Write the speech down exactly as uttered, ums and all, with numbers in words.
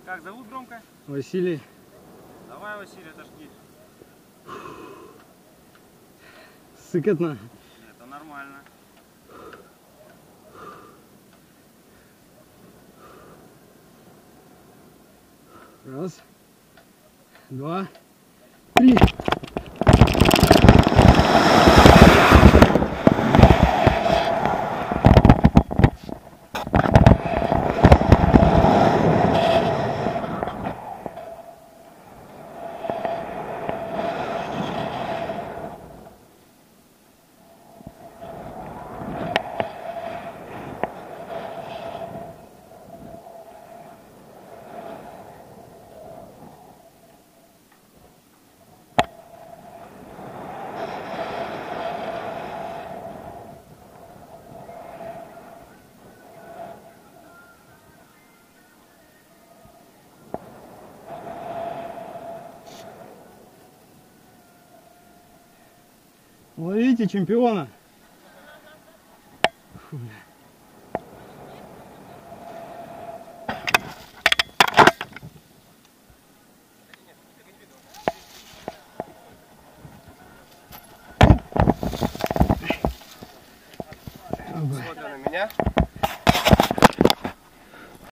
Как зовут громко? Василий. Давай, Василий, отожги. Сыкотно. Это нормально. Раз, два, три. Ловите чемпиона. Фу. Смотри на меня.